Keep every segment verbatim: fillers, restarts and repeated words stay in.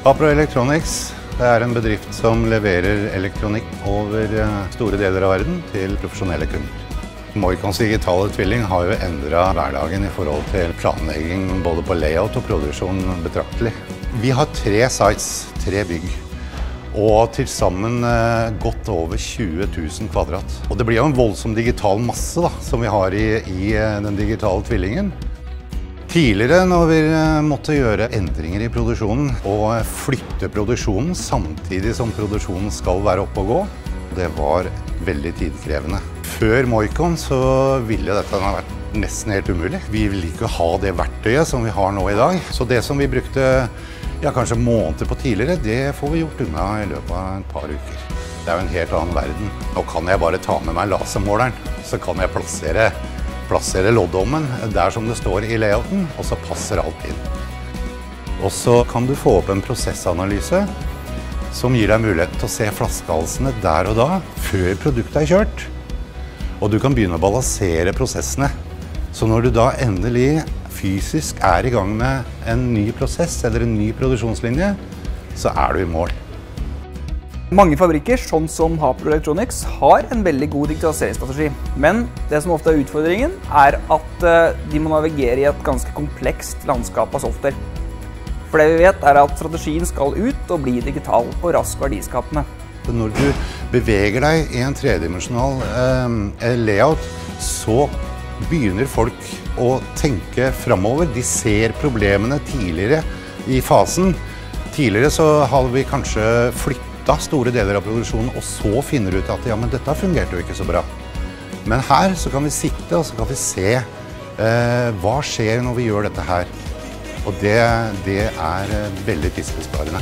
Hapro Electronics det er en bedrift som leverer elektronikk over store deler av verden til profesjonelle kunder. Moicons digitale tvilling har jo endret hverdagen i forhold til planlegging både på layout og produksjon betraktelig. Vi har tre sites, tre bygg, og til sammen godt over tjue tusen kvadrat. Og det blir jo en voldsom digital masse da, som vi har i, i den digitale tvillingen. Tidligere når vi måtte gjøre endringer i produksjonen og flytte produksjonen samtidig som produksjonen skal være oppe og gå, det var veldig tidkrevende. Før Moicon så ville dette ha vært nesten helt umulig. Vi ville ikke ha det verktøyet som vi har nå i dag. Så det som vi brukte ja, kanskje måneder på tidligere, det får vi gjort unna i løpet av et par uker. Det er jo en helt annen verden. Nå kan jeg bare ta med meg lasermåleren, så kan jeg plassere plassere loddommen der som det står i layouten, og så passer alt inn. Og så kan du få opp en prosessanalyse som gir deg mulighet til å se flaskehalsene der og da, før produktet er kjørt. Og du kan begynne å balansere prosessene. Så når du da endelig fysisk er i gang med en ny prosess eller en ny produksjonslinje, så er du i mål. Mange fabrikker, sånn som Hapro Electronics, har en veldig god digitaliseringsstrategi. Men det som ofte er utfordringen, er at de må navigere i et ganske komplekst landskap av software. For det vi vet er at strategien skal ut og bli digital og rask verdiskapende. Når du beveger deg i en tredimensjonal eh, layout, så begynner folk å tenke fremover. De ser problemene tidligere i fasen. Tidligere så hadde vi kanskje flyttet store deler av produksjonen, og så finner du ut at ja, men dette fungerte jo ikke så bra. Men her så kan vi sitte og så kan vi se eh, hva skjer når vi gjør dette her. Og det, det er veldig tidsbesparende.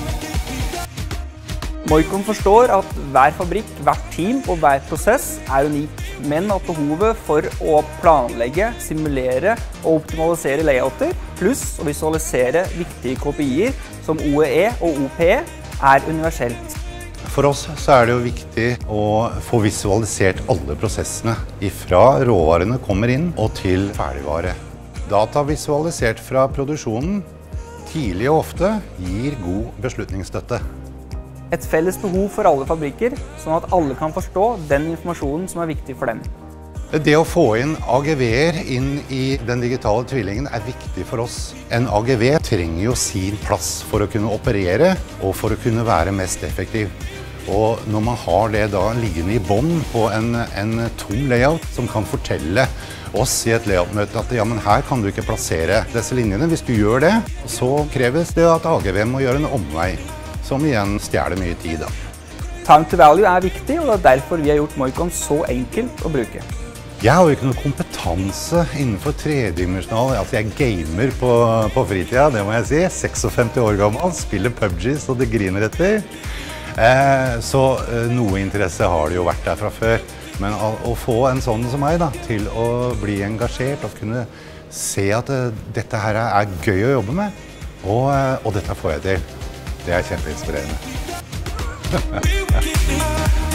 Moicon forstår at hver fabrikk, hvert team og hver prosess er unik, men at behovet for å planlegge, simulere og optimalisere layouter, pluss å visualisere viktige K P I-er som O E E og O P E, er universelt. For oss så er det jo viktig å få visualisert alle prosessene ifra råvarene kommer inn og til ferdigvare. Data visualisert fra produksjonen tidlig og ofte gir god beslutningsstøtte. Et felles behov for alle fabrikker, sånn at alle kan forstå den informasjonen som er viktig for dem. Det å få inn A G V-er inn i den digitale tvillingen er viktig for oss. En A G V trenger jo sin plass for å kunne operere og for å kunne være mest effektiv. Og når man har det da liggende i bånd på en, en tom layout som kan fortelle oss i et layout-møte at ja, men her kan du ikke plassere disse linjene. Hvis du gjør det, så kreves det at A G V må gjøre en omvei, som igjen stjeler mye tid da. Time to value er viktig, og det er derfor vi har gjort Moicon så enkelt å bruke. Jeg har jo ikke noen kompetanse innenfor tredimensjonal, altså jeg gamer på, på fritida, det må jeg si. seksogfemti år gammel, spiller P U B G så det griner etter. Eh, så eh, noe interesse har det jo vært der fra før. Men å, å få en sånn som meg da, til å bli engasjert og kunne se at det, dette her er gøy å jobbe med, og, og dette får jeg til. Det er kjempeinspirerende.